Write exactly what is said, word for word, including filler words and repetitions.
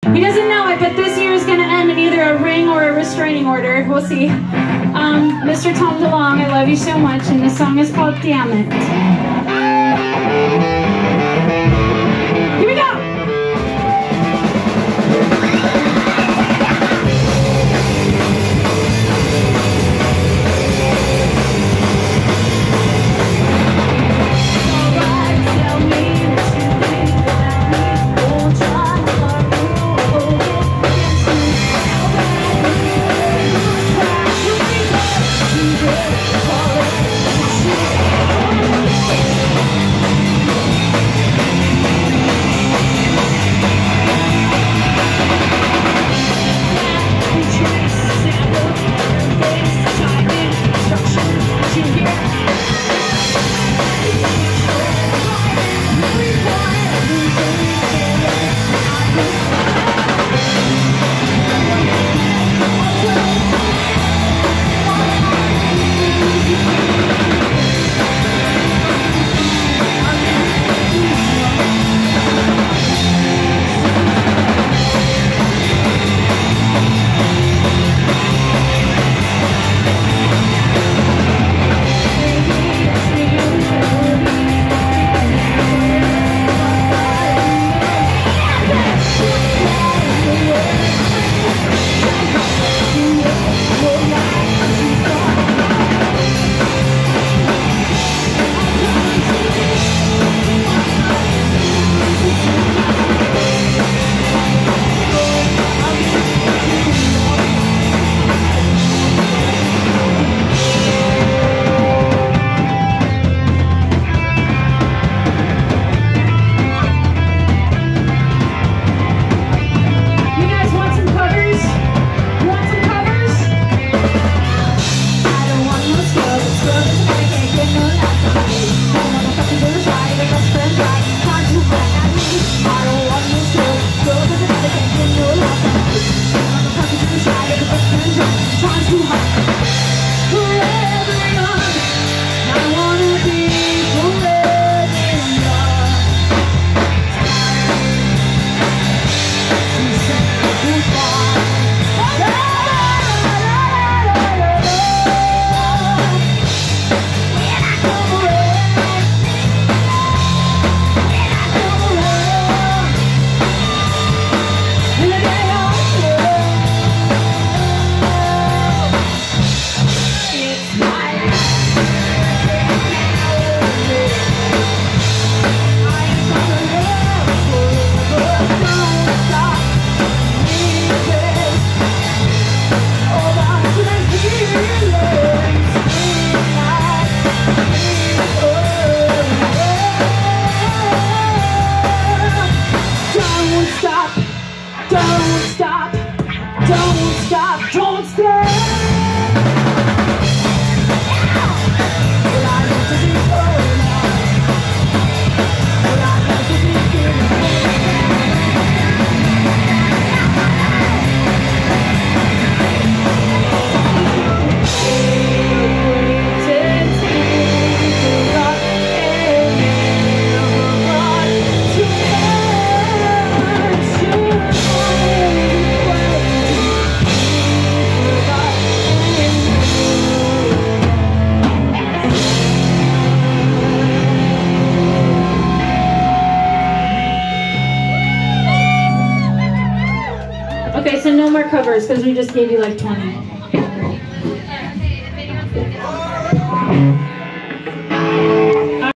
He doesn't know it, but this year is going to end in either a ring or a restraining order. We'll see. Um, Mister Tom DeLong, I love you so much, and this song is called Damn It. Here we go! Okay, so no more covers because we just gave you like twenty.